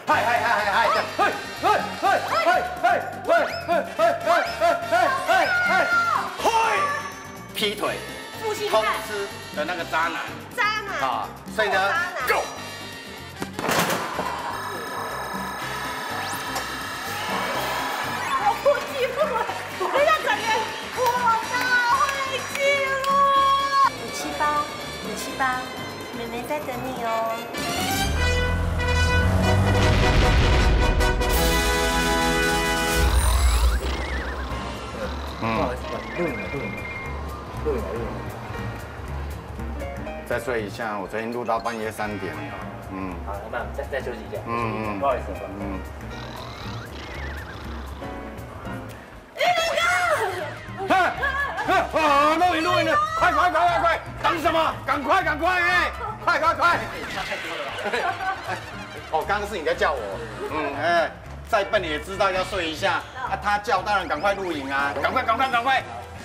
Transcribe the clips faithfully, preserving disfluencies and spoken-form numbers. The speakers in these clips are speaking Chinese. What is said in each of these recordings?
嗨嗨嗨嗨嗨，嘿嘿嘿嘿嘿嘿嘿嘿嘿嘿嘿嘿，劈腿，通吃的那个渣男， 渣男啊，所以呢 ，Go。 我欺负我，等一下感觉我大会气了。五七八，五七八，妹妹在等你哦。 不好意思，录影了，录影了，录影了，录影了。 再睡一下，我昨天录到半夜三点。嗯。 好，那么再再休息一下。 嗯嗯。 不好意思， 嗯。 啊！录影录影的，快快快快快！等什么？赶快赶快哎！快快快！哦，刚刚是你在叫我。嗯哎，再笨也知道要睡一下。啊，他叫当然赶快录影啊！赶快赶快赶快！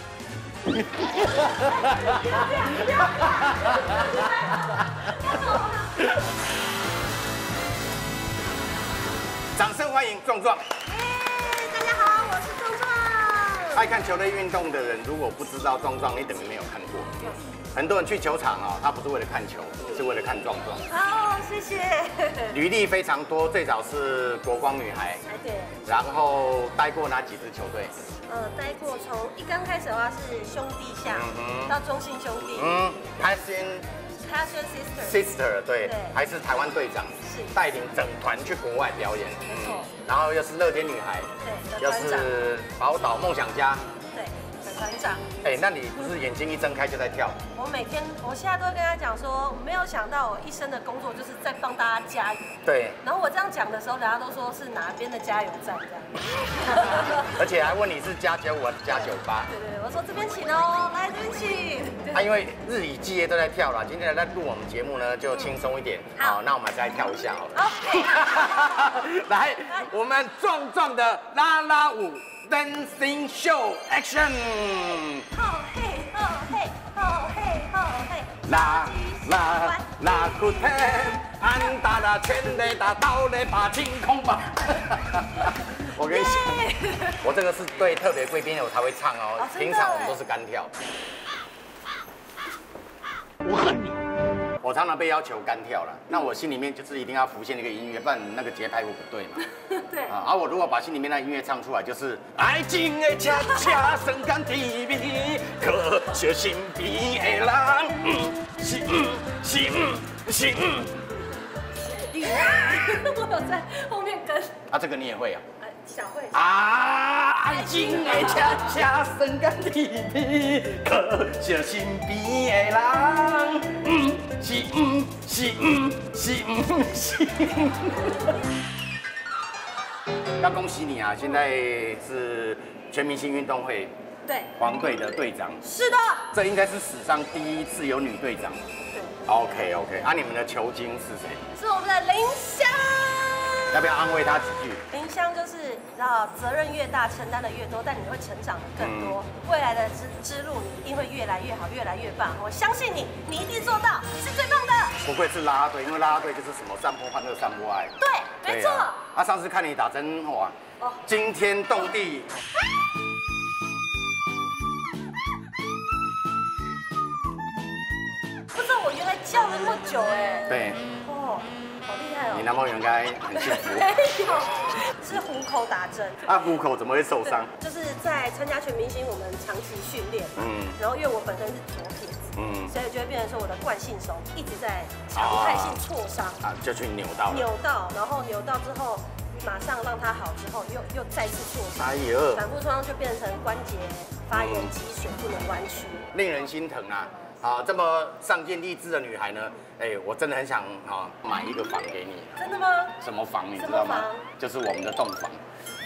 掌声欢迎壮壮。 大家好，我是壮壮。 爱看球类运动的人，如果不知道壮壮，你等于没有看过。很多人去球场啊，他不是为了看球，是为了看壮壮。 好，谢谢。 履历非常多，最早是国光女孩， 哎对。 然后待过哪几支球队？ 呃，待过从一刚开始的话是兄弟象，到中信兄弟。 嗯 ，Passion Passion Sister。 Sister 对，还是台湾队长， 是带领整团去国外表演。 没错。 然后又是乐天女孩， 对， 又是宝岛梦想家。 对，团长。 哎，那你不是眼睛一睁开就在跳？ 我每天，我现在都会跟他讲说，我没有想到我一生的工作就是在帮大家加油。 对。然后我这样讲的时候，大家都说是哪边的加油站这样。 而且还问你是加九五还是加九八？ 对对，我说这边请哦，来这边请。 啊，因为日以继夜都在跳啦，今天来录我们节目呢就轻松一点。好，那我们还是来跳一下好了。好。来，我们壮壮的啦啦舞。 Dancing Show Action！ 吼嘿吼嘿吼嘿吼嘿， 啦啦啦酷天，安达啦全雷达到雷把晴空吧。我跟你讲，我这个是对特别贵宾我才会唱哦，平常我们都是干跳。我恨你。 我常常被要求干跳了，那我心里面就是一定要浮现一个音乐，不然那个节拍不对嘛。 对啊，而我如果把心里面那音乐唱出来，就是爱情的恰恰生干甜蜜，可惜身边的人，嗯，是嗯是嗯是嗯。 我有在后面跟。 啊，这个你也会啊？ 小慧。 啊，爱情的恰恰生干甜蜜，可惜身边的人，嗯。 是嗯是嗯是嗯是。要恭喜你啊！现在是全明星运动会对黄队的队长。 是的。这应该是史上第一次有女队长。对。OK OK， 啊，你们的球精是谁？ 是我们的林湘。 要不要安慰他几句？ 林湘就是你知道，责任越大，承担的越多，但你会成长的更多。嗯、未来的之之路，你一定会越来越好，越来越棒。我相信你，你一定做到，你是最棒的。 不愧是啦啦队，因为啦啦队就是什么散播欢乐，散播爱。 对，没错。啊， 啊上次看你打真哇，哦、惊天动地。 不知道我原来叫了那么久哎。 对。 哦。 好厉害哦！ 你男朋友应该很幸福。 没有，是虎口打针。 啊，虎口怎么会受伤？ 就是在参加全明星，我们长期训练，嗯，然后因为我本身是左撇子，嗯，所以就会变成说我的惯性手一直在常态性挫伤啊，就去扭到了。 扭到，然后扭到之后，马上让它好之后，又又再次挫伤。 哎呦！ 反复挫伤就变成关节发炎积水，不能弯曲， 令人心疼啊！啊，这么上进励志的女孩呢？哎，我真的很想啊买一个房给你。 真的吗？ 什么房你知道吗？就是我们的洞房。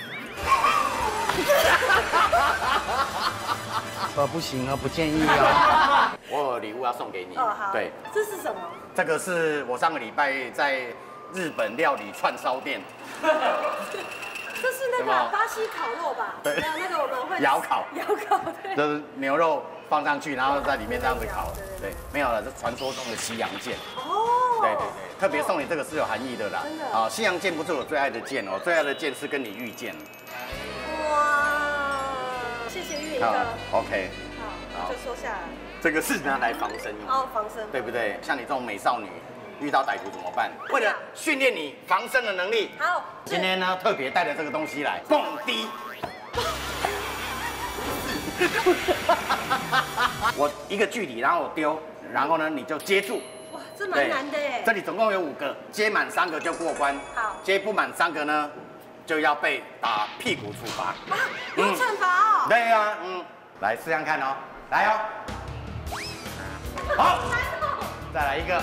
呃，不行啊，不建议啊。我有礼物要送给你。 哦，好。对，这是什么？ 这个是我上个礼拜在日本料理串烧店。 这是那个巴西烤肉吧？对，没有那个我们会窑烤。 窑烤，对。 就是牛肉放上去，然后在里面这样子烤。对，没有了，这传说中的西洋剑。哦。对对对。 特别送你这个是有含义的啦。 真的。 啊，西洋剑不是我最爱的剑哦，最爱的剑是跟你遇见。 哇，谢谢玉林哥。 OK。 好，就收下来。 这个是拿来防身用。 哦，防身。 对不对？像你这种美少女，遇到歹徒怎么办？为了训练你防身的能力， 好， 今天呢特别带了这个东西来，蹦迪。我一个距离，然后我丢，然后呢你就接住。 哇，这蛮难的耶。 这里总共有五个，接满三个就过关。 好， 接不满三个呢，就要被打屁股处罚。 啊，有惩罚哦。 对呀，嗯，来试看看哦，来哦。好，再来一个。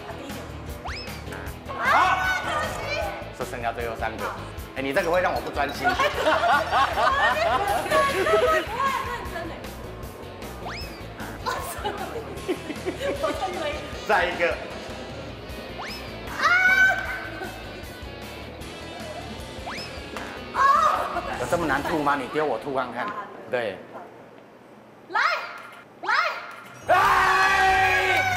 好，这剩下最后三个。哎，你这个会让我不专心。再一个。有这么难吐吗？你丢我吐看看。对。 来，来。 哎！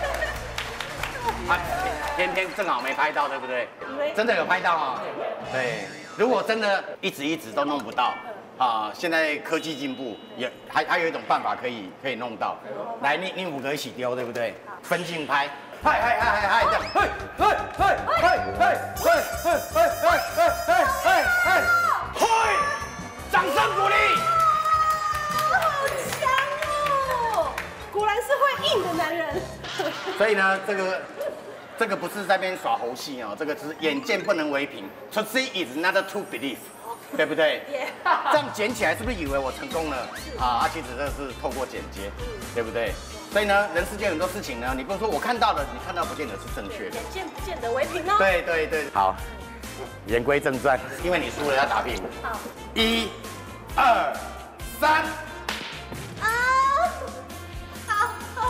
啊，偏偏正好没拍到，对不对？真的有拍到啊。对，如果真的一直一直都弄不到，啊，现在科技进步，也还还有一种办法可以可以弄到。来，你你五个一起丢，对不对？分镜拍，嗨嗨嗨嗨嗨，这样，嘿嘿嘿嘿嘿嘿嘿嘿嘿嘿嘿嘿，嘿，掌声鼓励。 好强哦！果然是会硬的男人。 所以呢，这个这个不是在那边耍猴戏哦，这个是眼见不能为凭 ，to see is not to believe， 对不对？这样剪起来是不是以为我成功了？啊，啊，其实这是透过剪接，对不对？所以呢，人世间很多事情呢，你不是说我看到了，你看到不见得是正确的， 眼见不见得为凭哦。 对对对，好，言归正传，因为你输了要打屁股。 好， 一、二、三。 啊，好痛。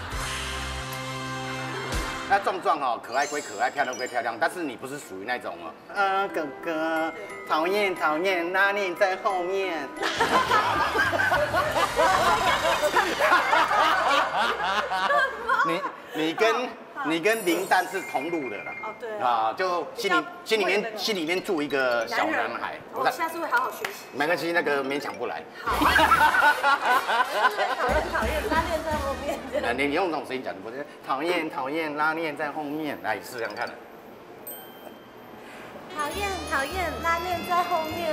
那壮壮哦，可爱归可爱，漂亮归漂亮，但是你不是属于那种哦。呃，哥哥，讨厌讨厌，拉链在后面。你你跟你跟林丹是同路的啦。 哦，对啊，就心里心里面心里面住一个小男孩。 我下次会好好学习。 没关系，那个勉强不来。 好。讨厌讨厌，拉链在后面。 你你用这种声音讲，不是讨厌讨厌，拉链在后面，来试试看。 讨厌讨厌，拉链在后面。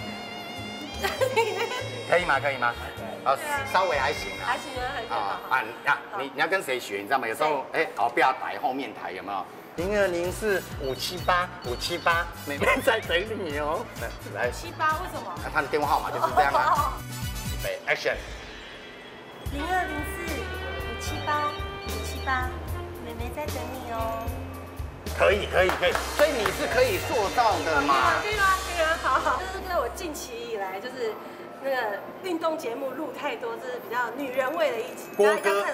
可以吗？可以吗？啊，稍微还行啊。 还行啊，还行啊。 啊啊，你你要跟谁学？你知道吗？有时候哎，好不要抬后面抬，有没有？零二零四五七八五七八，妹妹在等你哦。来， 七八为什么？ 他的电话号码就是这样啊。预备 ，Action。 零二零四五七八五七八，妹妹在等你哦。 可以可以可以，所以你是可以做到的嘛？ 可以吗？可以吗？好好，这是在我近期以来就是那个运动节目录太多，这是比较女人味的一集。 郭哥。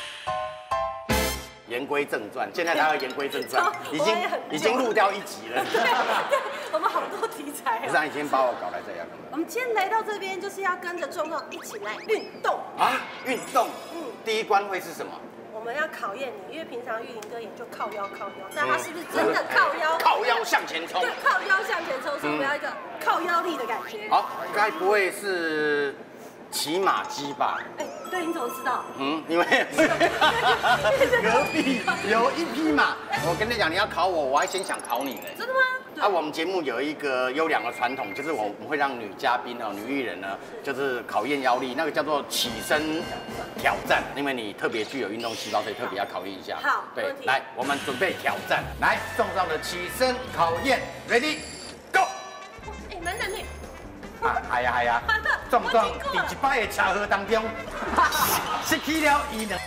言归正传，现在他要言归正传，已经已经录掉一集了。 对对，我们好多题材。 不是，你先把我搞来这样。 我们今天来到这边，就是要跟着壮壮一起来运动啊！运动，嗯，第一关会是什么？ 我们要考验你，因为平常玉林哥也就靠腰靠腰，但他是不是真的靠腰？ 靠腰向前冲。 对，靠腰向前冲，所以我们要一个靠腰力的感觉。 好，该不会是骑马机吧？ 哎，对，你怎么知道？ 嗯，因为隔壁有一匹马。我跟你讲，你要考我，我还先想考你呢。 真的吗？ 啊，我们节目有一个优良的传统，就是我们会让女嘉宾哦、女艺人呢，就是考验腰力，那个叫做起身挑战。因为你特别具有运动细胞，所以特别要考验一下。 好， 对，来，我们准备挑战。来，重上的起身考验 ，Ready Go！ 哎，蛮难的。 啊，系啊系啊，壮壮第一摆的车祸当中，失去了伊两。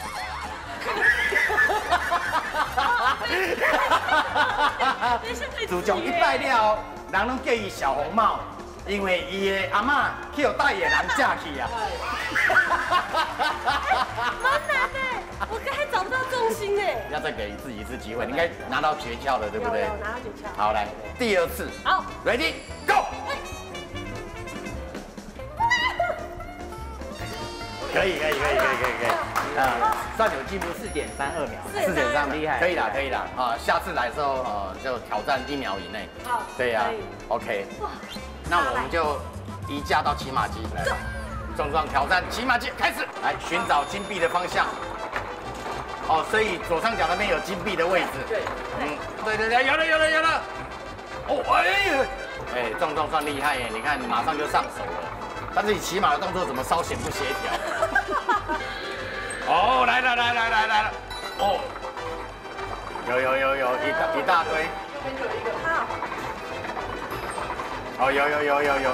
自从一摆了，人拢叫伊小红帽，因为伊的阿嬷去互大野人嫁去啊。 蛮难的，我刚才找不到重心哎。 要再给自己一次机会，你应该拿到诀窍了，对不对？ 有拿到诀窍。 好，来第二次。 好 ，Ready Go！ 可以可以可以可以可以可以。 呃，算有进步四点三二秒， 四点三厉害， 可以啦，可以啦。啊，下次来的时候，呃，就挑战一秒以内。 好， 对呀 ，OK。那我们就移驾到骑马机来。壮壮挑战骑马机开始，来寻找金币的方向。哦，所以左上角那边有金币的位置。 对， 嗯，对对对，有了有了有了。哦，哎呀，哎，壮壮算厉害耶！你看，马上就上手了。但是你骑马的动作怎么稍显不协调？哦，来了来了来来了，哦，有有有有一大一大堆。 右边就有一个。 好。 哦，有有有有有。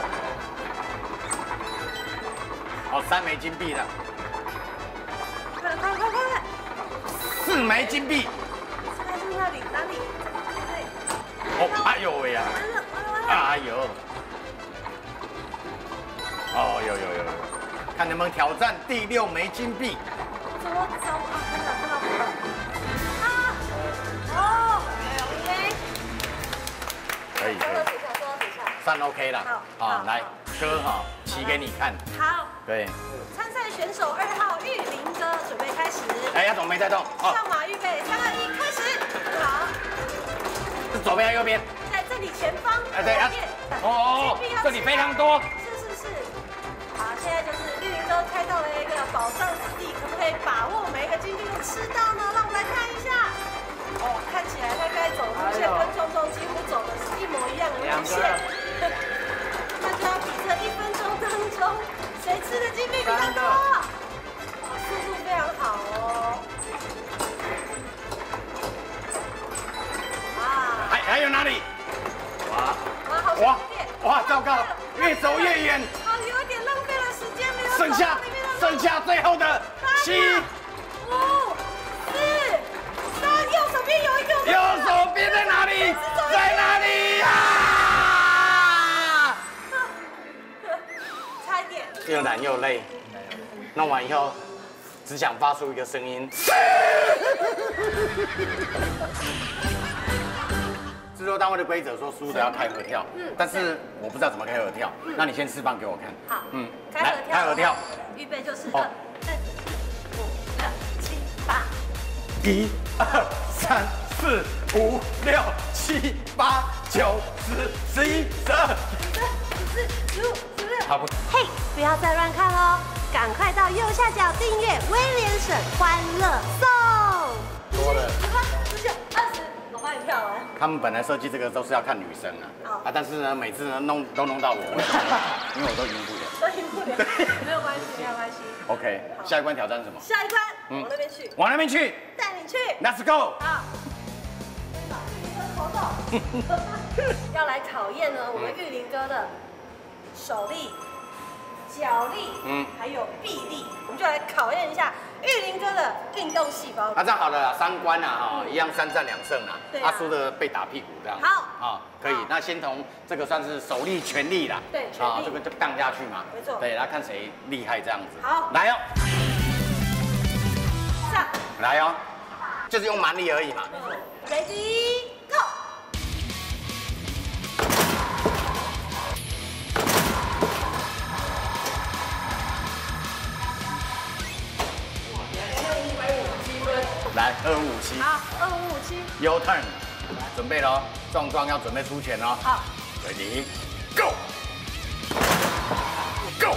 哦，三枚金币了。 快快快快！ 四枚金币。 在是那里哪里？对。 哦，哎呦喂呀！ 完了完了完了！ 哎呦！哦，有有有有，看能不能挑战第六枚金币。 怎么走啊？看到看到看到！啊！哦，OK。 可以可以。 说到底下，说到底下。 算 OK 了。 好。 好，来，哥哈，骑给你看。 好。 对。 参赛选手二号玉林哥，准备开始。 哎，要怎么没在动？哦。 上马预备，三二一，开始。好。 是左边还是右边？ 在这里前方。 哎对啊。哦哦，这里非常多。 是是是。好，现在就是玉林哥开到了一个宝藏之地，可不可以把握每一个金币都吃到呢？让我们来看一下。哦，看起来他该走路线跟壮壮几乎走的是一模一样的路线。那就要比这一分钟当中，谁吃的金币比较多？速度非常好哦。啊！ 还还有哪里？哇哇，好哇点哇，糟糕，越走越远。 好，有一点浪费了时间，没有。 剩下剩下最后的七、 五、四、三，右手边有一个。 右手边在哪里？在哪里呀？ 差一点。 又难又累，弄完以后只想发出一个声音。制作单位的规则说输的要开合跳，嗯，但是我不知道怎么开合跳，那你先示范给我看。 好， 嗯， 开合跳， 开合跳， 预备就是二、三、五、六、七、八。 一、二、三、四、五、六、七、八、九、十、十一、十二、 十三、十四、十五、十六。 好不？ 嘿，不要再乱看哦，赶快到右下角订阅威廉省欢乐颂。 多了。 十八、十九、二十，我帮你跳完。 他们本来设计这个都是要看女生啊，啊，但是呢，每次呢弄都弄到我，为什么？因为我都赢不了。 都赢不了，没有关系，没有关系。 OK， 下一关挑战是什么？ 下一关，往那边去。 往那边去。 带你去。 Let's go。 好。要来考验呢，我们玉林哥的手力、脚力，嗯，还有臂力，我们就来考验一下玉林哥的运动细胞。 那这样好了啦，三关啊，哈，一样三战两胜啦。 对啊，输的被打屁股这样。 好。 啊，可以。那先从这个算是手力、全力啦。 对，全力。 啊，这个就杠下去嘛。 没错。 对，来看谁厉害这样子。 好。 来哦。 上。 来哦，就是用蛮力而已嘛。 Ready go。 来，二五五七。 好，二五五七。 Your turn， 准备喽，壮壮要准备出拳喽。 好 ，Ready go go。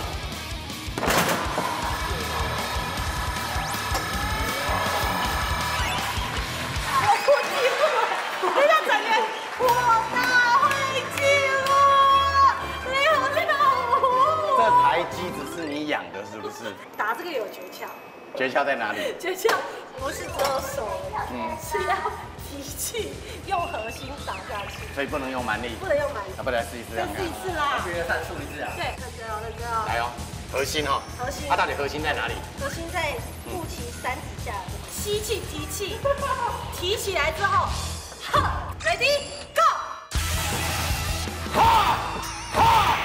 我记录，等一下展员，我大会记录，没有跳舞。 这台机子是你养的，是不是？ 打这个有诀窍。 诀窍在哪里？ 诀窍不是只有手，嗯，是要提气，用核心打下去。 所以不能用蛮力， 不能用蛮力。 要不来试一试？ 再试一次啦。 约战术一次啊。 对，认真哦，认真哦。 来哦，核心哦。 核心。 它到底核心在哪里？ 核心在肚脐三指下，吸气提气，提起来之后，哈 ，Ready go。 哈哈。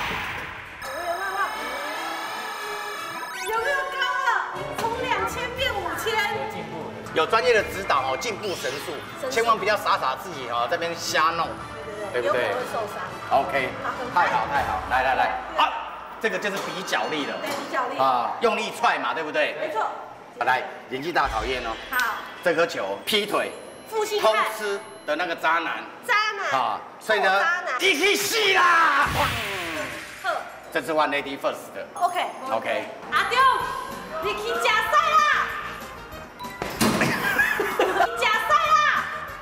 有没有高了？从两千变五千， 进步了。 有专业的指导哦，进步神速，千万不要傻傻自己哦这边瞎弄， 对不对？有可能会受伤。 OK， 太好太好，来来来，啊，这个就是比脚力了， 对，比脚力啊，用力踹嘛，对不对？ 没错， 来，演技大考验哦。 好， 这颗球劈腿、偷负心汉、 吃的那个渣男渣男啊，所以呢， 渣男， 一起死啦！ 好， 这是 One Lady First 的。 OK OK。 阿中，你去假赛啦！你假赛啦！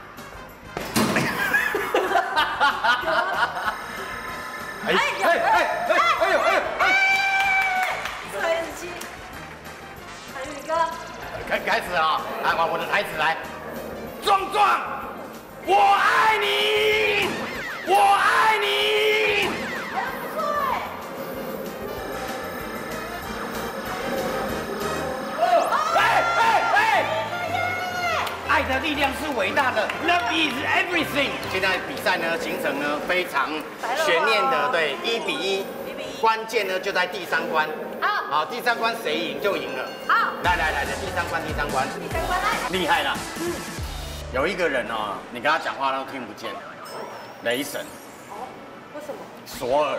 哎哎哎哎哎呦哎呦哎！ 锤子机，韩宇哥， 开开始啊！来，往我的台词来。壮壮，我爱你，我爱你。哎哎哎！爱的力量是伟大的 ，Love is everything。现在比赛呢，形成呢非常悬念的，对，一比一。关键呢就在第三关。 好， 好，第三关谁赢就赢了。 好， 来来来来，第三关，第三关， 第三关来， 厉害了。嗯，有一个人哦，你跟他讲话都听不见，雷神。 哦，为什么？ 索尔。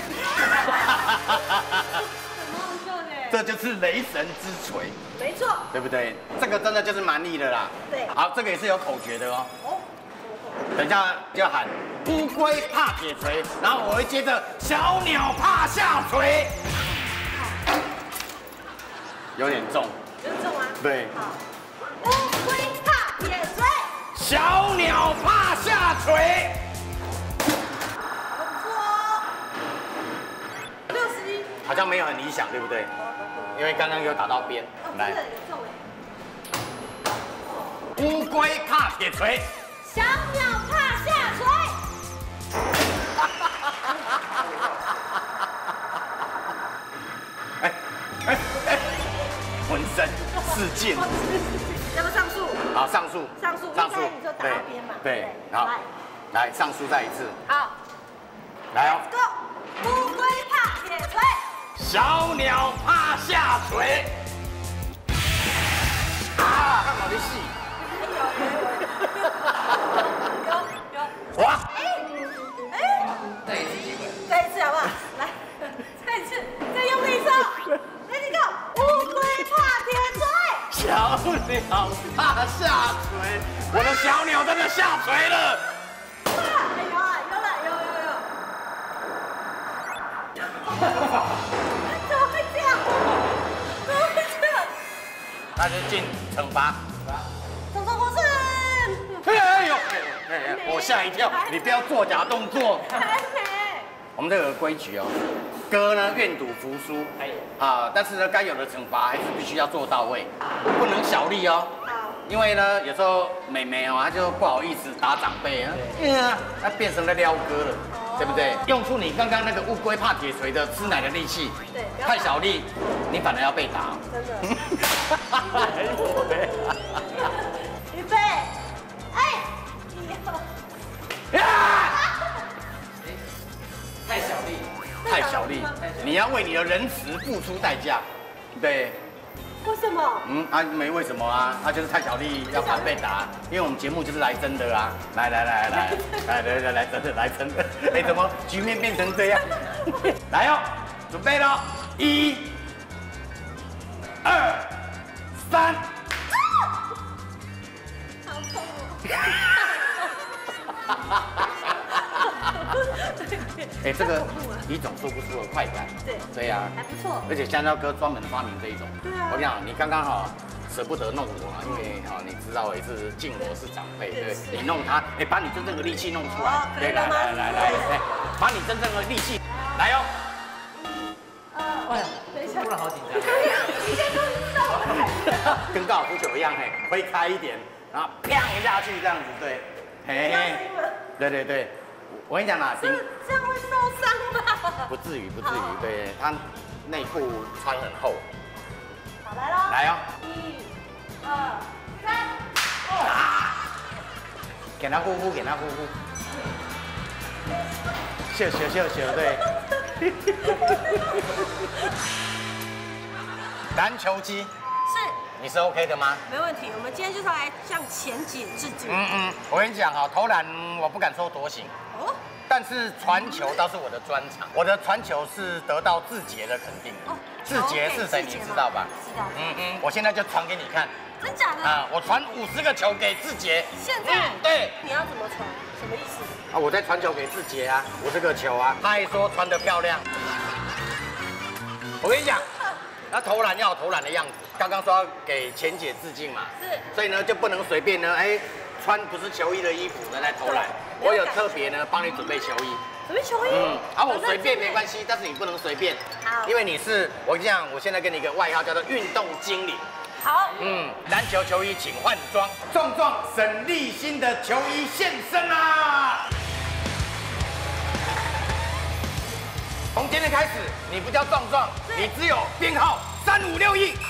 很好笑的。 这就是雷神之锤， 没错。 对不对？这个真的就是蛮力的啦。 对。 好，这个也是有口诀的哦。 哦。 等一下就要喊乌龟怕铁锤，然后我会接着小鸟怕下垂。有点重。 有点重吗？ 对。 好。乌龟怕铁锤。 小鸟怕下垂。 不错哦。六十一。 好像没有很理想，对不对？因为刚刚有打到边。 来。真的有重哎。乌龟怕铁锤。 小鸟怕下垂。 哎哎哎！浑身是劲。 要不要上诉？ 好，上诉。 上诉。 上诉。 你就打到边嘛。 对。好。来，上诉再一次。 好。 来哦。 Go。乌龟怕铁锤。 小鸟怕下垂。啊！看好的戏。 有有。 哇！ 哎哎，再一次机会，再一次好不好？来，再一次，再用力一次。Let it go！ 乌龟怕铁锤。 小鸟怕下垂，我的小鸟真的下垂了。 哎有啊，有了，有有有。怎么会这样？怎么会这样？ 那就进惩罚。 总统获胜。 哎呦！哎哎，我吓一跳，你不要作假动作。 还没。 我们这个规矩哦，哥呢愿赌服输，啊，但是呢该有的惩罚还是必须要做到位，不能小力哦。 好。 因为呢有时候妹妹哦，她就不好意思打长辈啊，嗯，她变成了撩哥了，对不对？用出你刚刚那个乌龟怕铁锤的吃奶的力气， 对， 太小力，你反而要被打。 真的。 哎呦喂！ 预备。哎， 太小力，太小力，你要为你的仁慈付出代价，对。 为什么？ 嗯啊，没为什么啊，他、啊、就是太小力要怕被打，因为我们节目就是来真的啊，来来来来来来来来真的来真的，哎，怎么局面变成这样？来哦，准备了，一、二、三。 好痛哎，这个一种说不出的快感。 对， 对呀， 还不错。 而且香蕉哥专门发明这一种。 对啊。 我跟你讲，你刚刚哈舍不得弄我，因为哈你知道我也是敬我是长辈，对，你弄他，哎，把你真正的力气弄出来。对，来来来来，哎，把你真正的力气来哦。 呃，等一下， 突然好紧张。 你先跟上。 跟高尔夫球一样，嘿，挥开一点，然后啪一下去这样子，对，嘿，对对对。我跟你讲啦， 这这样会受伤吧？ 不至于，不至于，对，他内裤穿很厚。 好，来喽！ 来哦！ 一、二、三， 啊！给他呼呼，给他呼呼。秀秀秀秀，对。篮球机是， 你是 OK 的吗？ 没问题。我们今天就是要来向前景致敬。 嗯嗯，我跟你讲啊，投篮我不敢说多行。 哦， 但是传球倒是我的专长，我的传球是得到志杰的肯定。哦，志杰是谁？你知道吧？ 知道。 嗯嗯，我现在就传给你看。 真假的？ 啊，我传五十个球给志杰。 现在？ 嗯，对。 你要怎么传？什么意思？ 啊，我在传球给志杰啊，五十个球啊，他还说传得漂亮。我跟你讲，那投篮要有投篮的样子。刚刚说要给钱姐致敬嘛， 是， 所以呢就不能随便呢，哎，穿不是球衣的衣服呢来投篮。我有特别呢帮你准备球衣。 准备球衣？ 嗯，啊，我随便没关系，但是你不能随便。 好， 因为你是我这样，我现在给你一个外号叫做运动经理。 好， 嗯，篮球球衣请换装，壮壮沈立新的球衣现身啦！从今天开始，你不叫壮壮，你只有编号三五六一。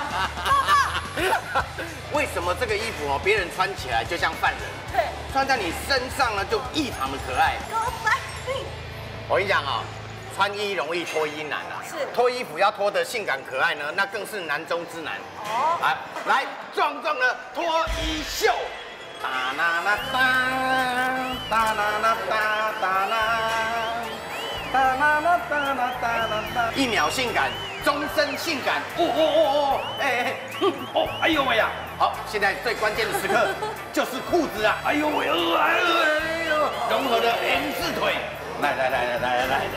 为什么这个衣服哦，别人穿起来就像犯人？ 对， 穿在你身上呢，就异常的可爱。我跟你讲啊、哦。穿衣容易脱衣难啊！ 是脱衣服要脱得性感可爱呢，那更是难中之难。哦，来来，壮壮的脱衣秀，哒啦啦哒，哒啦啦哒哒啦，哒啦啦哒啦哒啦哒，一秒性感，终身性感。哦哦哦哦，哎哎，哦，哎呦喂呀！好，现在最关键的时刻就是裤子啊！哎呦喂，哎呦哎呦，融合的 M 字腿，来来来来来来来。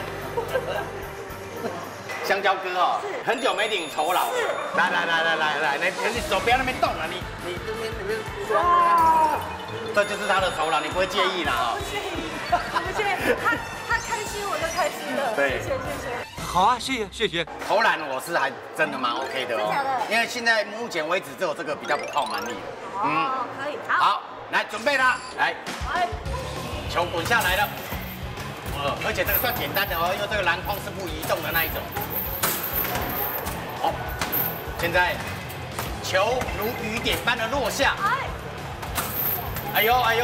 香蕉哥哦，很久没领酬劳。来来来来来来，你你手不要那边动了，你你这边这边。哇，这就是他的酬劳，你不会介意啦哦？ 不介意，不介意，他他开心我就开心了。 对， 谢谢谢谢。 好啊，谢谢谢谢。 投篮我是还真的蛮 OK 的哦， 真假的？ 因为现在目前为止只有这个比较不靠蛮力的。 哦，可以，好。 好，来准备啦，来，球滚下来了。呃，而且这个算简单的哦，因为这个篮筐是不移动的那一种。好，现在球如雨点般的落下。哎呦哎呦！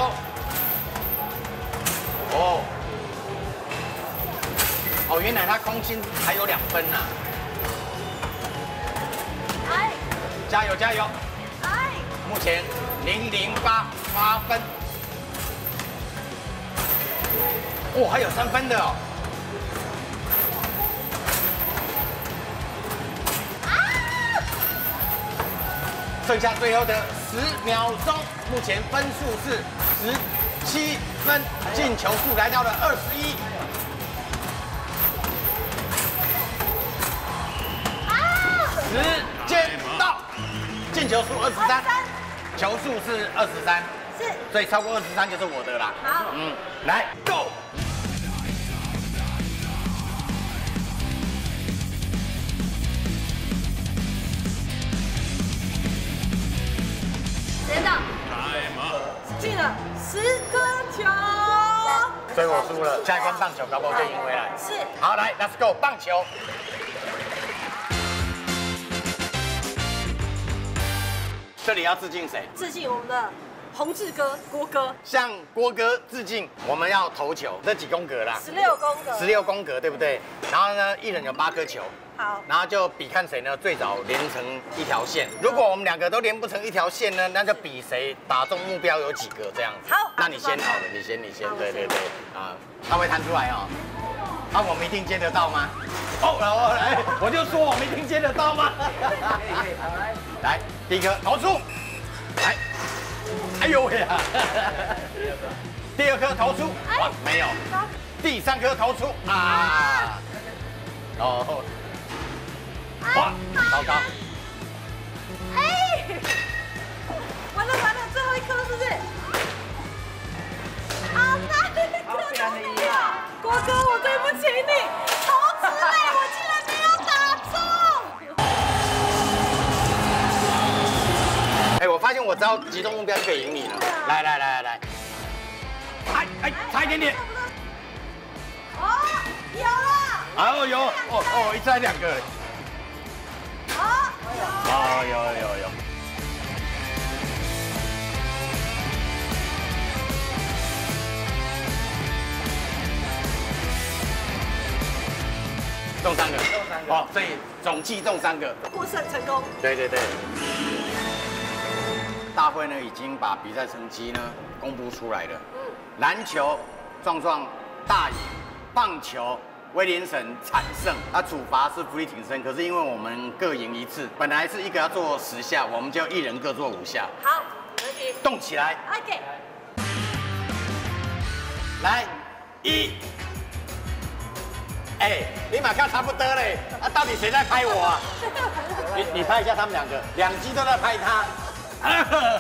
哦，哦，原来他空心还有两分呐！ 哎， 加油加油！ 哎， 目前零零八八分。哦，还有三分的哦！啊！剩下最后的十秒钟，目前分数是十七分，进球数来到了二十一。啊！时间到，进球数二十三，球数是二十三， 是， 所以超过二十三就是我的啦。 好， 嗯，来 ，Go！ 时间到，进了十颗球， 所以我输了。下一关棒球，搞不好就赢回来。 是， 好，来 ，Let's go， 棒球。这里要致敬谁？ 致敬我们的宏志哥郭哥， 向郭哥致敬。我们要投球，这几宫格啦？ 十六宫格， 十六宫格，对不对？然后呢，一人有八颗球。 好， 然后就比看谁呢最早连成一条线。如果我们两个都连不成一条线呢，那就比谁打中目标有几个这样子。 好， 那你先好了，你先，你先，对对对，啊，他会弹出来哦。啊，我们一定接得到吗？哦，然后来，我就说我们一定接得到吗？可以可以，好来，来，第一颗投出，来，哎呦喂啊！第二颗投出，哇，没有。第三颗投出啊，哦。哇，糟糕！ 哎，完了完了，最后一颗是不是？啊，那一颗都没有。郭哥，我对不起你，投掷类我竟然没有打中。 哎，我发现我只要集中目标就可以赢你了。来来来来来，哎哎，差一点点。 哦，有了。 哦有，哦哦，一次还两个。 哦， 哦，有有有。中三个，中三个。哦，所以总计中三个， 获胜成功。 对对对。大会呢已经把比赛成绩呢公布出来了。嗯。篮球，壮壮大赢，棒球威廉神惨胜。他处罚是伏地挺身，可是因为我们各赢一次，本来是一个要做十下，我们就一人各做五下。 好，没问题。 动起来， OK。 来，一。哎、欸，你马看差不多嘞，啊，到底谁在拍我啊？你你拍一下他们两个，两机都在拍他。二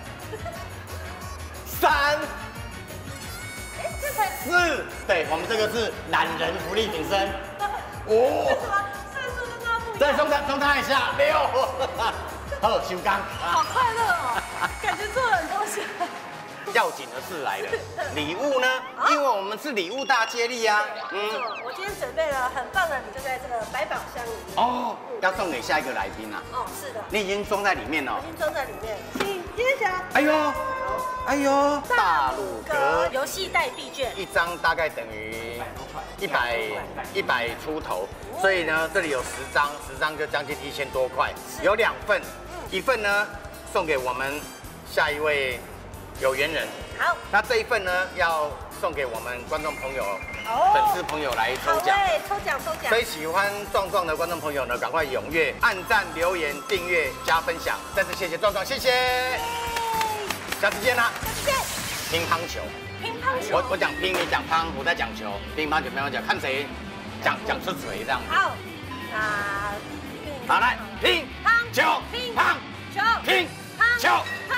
三， 哎，这才四，对我们这个是懒人浮力挺身。五， 为什么岁数跟他不一样？ 再送他送他一下，六，好，收工。 好快乐哦，感觉做了很多事。 要紧的事来了，礼物呢？因为我们是礼物大接力啊。 嗯，我今天准备了很棒的礼，就在这个百宝箱里。 哦，要送给下一个来宾啊。 哦，是的。 你已经装在里面了。 已经装在里面，请揭晓。 哎呦，哎呦，大鲁阁游戏代币券， 一张大概等于一百一百出头，所以呢，这里有十张，十张就将近一千多块，有两份，一份呢送给我们下一位有缘人。好，那这一份呢要送给我们观众朋友、粉丝朋友来抽奖。 对，抽奖抽奖。 所以喜欢壮壮的观众朋友呢，赶快踊跃按赞、留言、订阅、加分享。再次谢谢壮壮，谢谢。下次见啦！ 下次见。 乒乓球。 乒乓球。 我我讲乒，你讲乓，我在讲球。乒乓球，乒乓球，看谁讲讲出嘴这样。 好，那好来，乒乓球， 乒乓球， 乒乓球。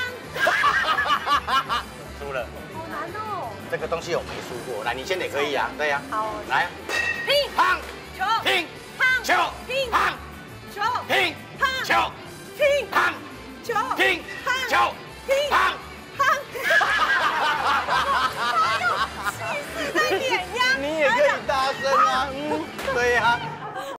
乓。 输了。 好难哦。这个东西我没输过，来，你先得可以啊，对呀。 好， 来。 乒乓球， 乒乓球， 乒乓球， 乒乓球。